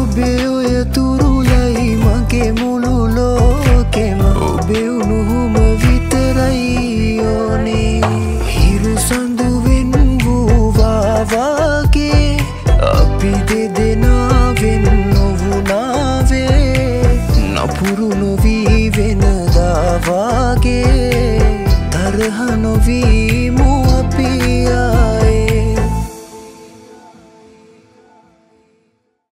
ඔබේ ඔය තුරුලයි මගේ මුළු ලෝකෙම ඔබේ උණුහුම විතරයි ඕනේ. හිරු සඳුවෙන් වූවා වගේ අපි දෙදෙනා වෙන් නොවුණාවේ. නපුරු නොවී වෙනදා වගේ තරහ නොවී